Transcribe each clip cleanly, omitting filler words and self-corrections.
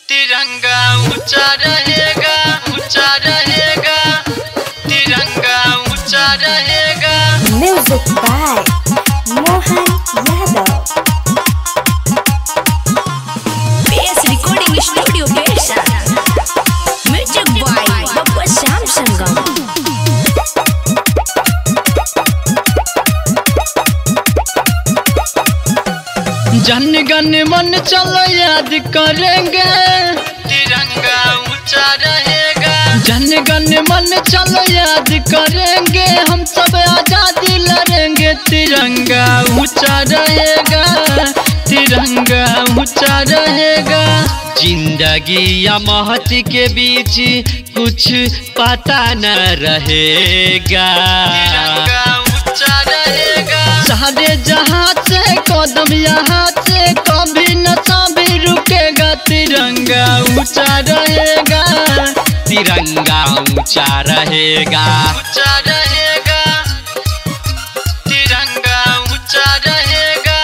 तिरंगा ऊंचा रहेगा, ऊंचा रहेगा, तिरंगा ऊंचा रहेगा। Music by Mohan Yadav. PS recording studio पेशा। म्यूजिक बाय बप्पा श्याम संगम। जन गण मन चलो याद करेंगे, तिरंगा ऊंचा रहेगा। जन गण मन चलो याद करेंगे, हम सब आजादी लड़ेंगे। तिरंगा ऊंचा रहेगा, तिरंगा ऊंचा रहेगा। जिंदगी या मौत के बीच कुछ पता न रहेगा, तिरंगा ऊंचा रहेगा। सारे जहां से कदम यहाँ से कभी न कभी रुकेगा। तिरंगा ऊंचा रहेगा, तिरंगा ऊंचा रहेगा, ऊंचा रहेगा, तिरंगा ऊंचा रहेगा।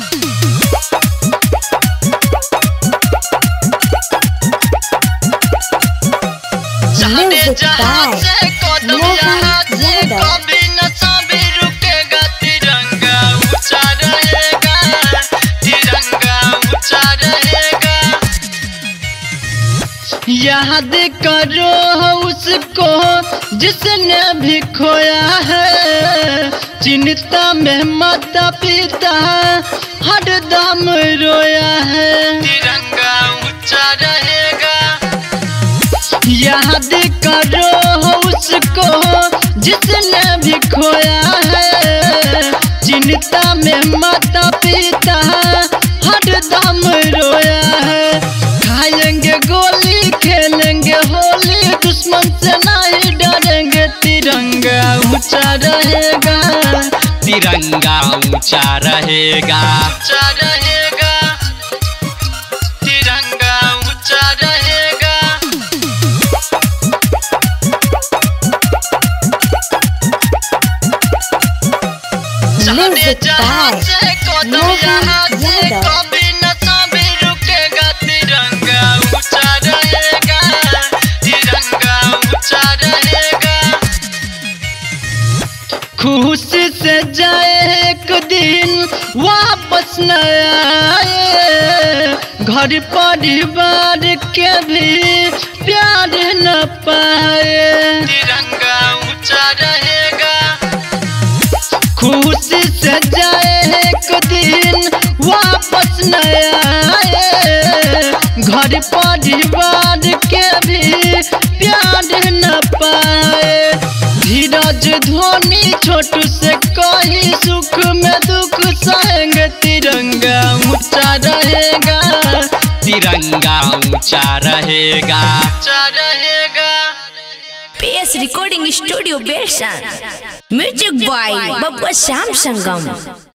म्यूजिक बाय कदम यहाँ से कभी न कभी रुकेगा। तिरंगा ऊंचा रहेगा, तिरंगा ऊंचा रहेगा। याद करो उसको जिसने भी खोया है, चिंता में माता पिता हरदम रोया है। तिरंगा ऊंचा रहेगा। याद करो उसको जिसने भी खोया है, चिंता में माता पिता हरदम रोया है। खाएंगे गोली खेलेंगे होली, दुश्मन से नहीं डरेंगे। तिरंगा ऊंचा रहेगा, तिरंगा ऊंचा रहेगा, ऊंचा रहेगा, तिरंगा ऊंचा रहेगा। Music by Mohan Yadav. कभी न कभी रुकेगा। तिरंगा ऊंचा रहेगा, तिरंगा ऊंचा रहेगा। खुशी से जाए एक दिन वापस न आए, घर परिवार के भी प्यार न पाए। तिरंगा ऊंचा रहेगा। खुशी से जाए एक दिन वापस न आए, घर परिवार के भी प्यार न पाए। धीरज धोनी छोटू से कहीं सुख में दुख सहेंगे। तिरंगा ऊंचा रहेगा, तिरंगा ऊंचा रहेगा, ऊंचा रहेगा। PS रिकॉर्डिंग स्टूडियो पेशा। Music by Bappa Shyam Sangam.